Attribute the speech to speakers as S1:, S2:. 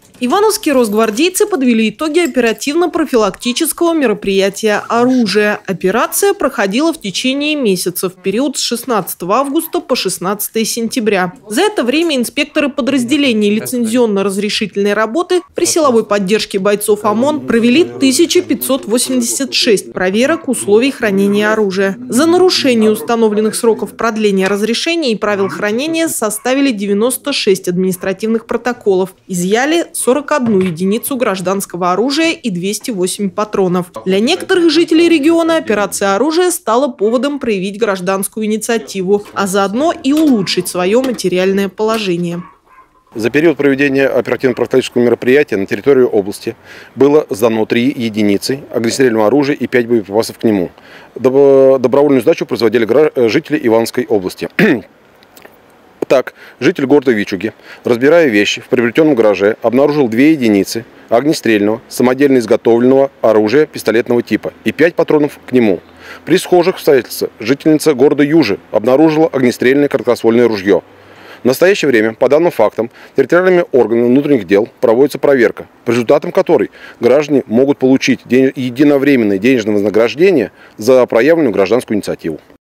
S1: Ивановские росгвардейцы подвели итоги оперативно-профилактического мероприятия «Оружие». Операция проходила в течение месяца, в период с 16 августа по 16 сентября. За это время инспекторы подразделений лицензионно-разрешительной работы при силовой поддержке бойцов ОМОН провели 1586 проверок условий хранения оружия. За нарушение установленных сроков продления разрешения и правил хранения составили 96 административных протоколов. Изъяли 41 единицу гражданского оружия и 208 патронов. Для некоторых жителей региона операция «Оружие» стала поводом проявить гражданскую инициативу, а заодно и улучшить свое материальное положение.
S2: За период проведения оперативно-профилактического мероприятия на территории области было сдано 3 единицы огнестрельного оружия и 5 боеприпасов к нему. Добровольную сдачу производили жители Ивановской области. Так, житель города Вичуги, разбирая вещи в приобретенном гараже, обнаружил 2 единицы огнестрельного, самодельно изготовленного оружия пистолетного типа и 5 патронов к нему. При схожих обстоятельствах жительница города Южи обнаружила огнестрельное короткоствольное ружье. В настоящее время по данным фактам территориальными органами внутренних дел проводится проверка, по результатам которой граждане могут получить единовременное денежное вознаграждение за проявленную гражданскую инициативу.